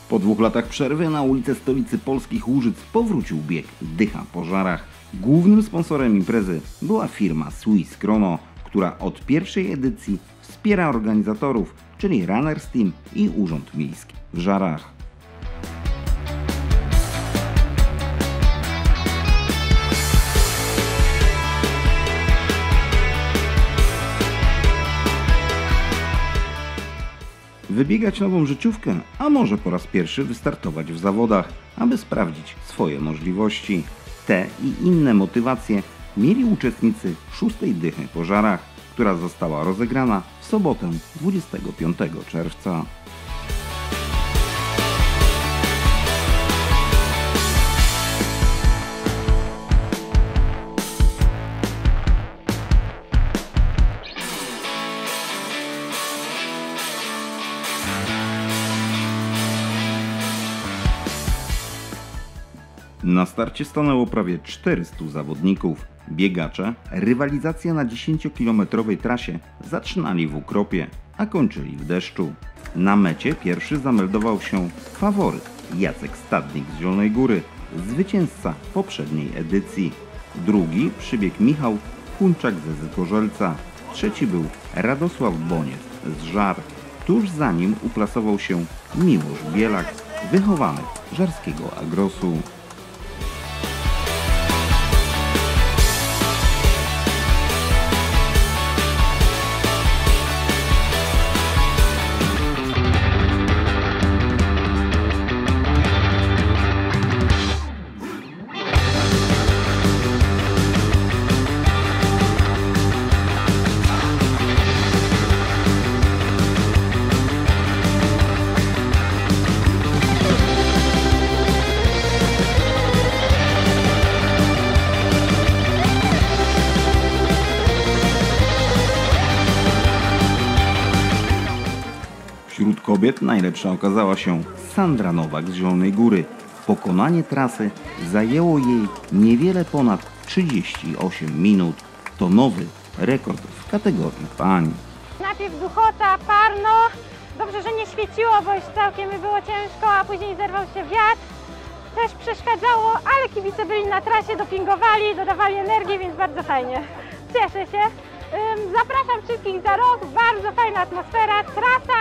Po 2 latach przerwy na ulicę stolicy polskich Łużyc powrócił bieg Dycha po żarach. Głównym sponsorem imprezy była firma Swiss Chrono, która od pierwszej edycji wspiera organizatorów, czyli Runners Team i Urząd Miejski w Żarach. Wybiegać nową życiówkę, a może po raz pierwszy wystartować w zawodach, aby sprawdzić swoje możliwości. Te i inne motywacje mieli uczestnicy 6. Dychy po żarach, która została rozegrana w sobotę 25 czerwca. Na starcie stanęło prawie 400 zawodników. Biegacze rywalizację na 10-kilometrowej trasie zaczynali w ukropie, a kończyli w deszczu. Na mecie pierwszy zameldował się faworyt Jacek Stadnik z Zielonej Góry, zwycięzca poprzedniej edycji. Drugi przybiegł Michał Huńczak ze Zgorzelca. Trzeci był Radosław Boniec z Żar. Tuż za nim uplasował się Miłosz Bielak, wychowany żarskiego Agrosu. Wśród kobiet najlepsza okazała się Sandra Nowak z Zielonej Góry. Pokonanie trasy zajęło jej niewiele ponad 38 minut. To nowy rekord w kategorii pań. Najpierw duchota, parno. Dobrze, że nie świeciło, bo już całkiem mi było ciężko, a później zerwał się wiatr. Też przeszkadzało, ale kibice byli na trasie, dopingowali, dodawali energii, więc bardzo fajnie. Cieszę się. Zapraszam wszystkich za rok. Bardzo fajna atmosfera, trasa.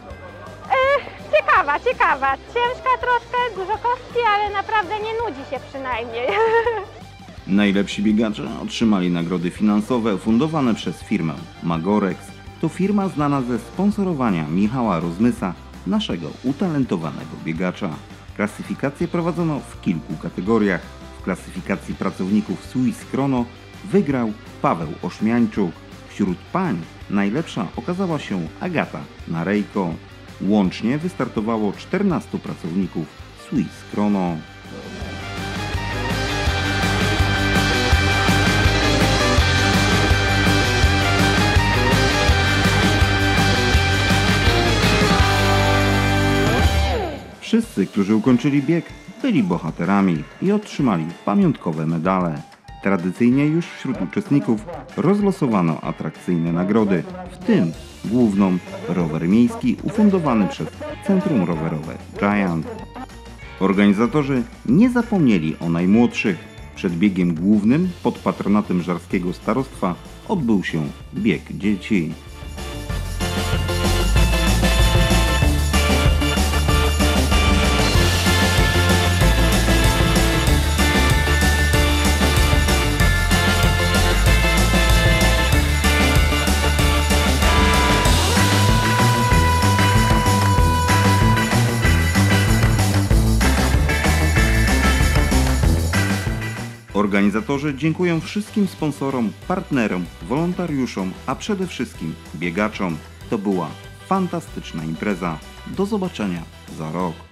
Ciekawa. Ciężka troszkę, dużo kostki, ale naprawdę nie nudzi się przynajmniej. Najlepsi biegacze otrzymali nagrody finansowe fundowane przez firmę Magorex. To firma znana ze sponsorowania Michała Rozmysa, naszego utalentowanego biegacza. Klasyfikację prowadzono w kilku kategoriach. W klasyfikacji pracowników Swiss Chrono wygrał Paweł Ośmiańczuk. Wśród pań najlepsza okazała się Agata Narejko. Łącznie wystartowało 14 pracowników Swiss Chrono. Wszyscy, którzy ukończyli bieg, byli bohaterami i otrzymali pamiątkowe medale. Tradycyjnie już wśród uczestników rozlosowano atrakcyjne nagrody, w tym główną rower miejski ufundowany przez Centrum Rowerowe Giant. Organizatorzy nie zapomnieli o najmłodszych. Przed biegiem głównym pod patronatem żarskiego starostwa odbył się bieg dzieci. Organizatorzy dziękują wszystkim sponsorom, partnerom, wolontariuszom, a przede wszystkim biegaczom. To była fantastyczna impreza. Do zobaczenia za rok.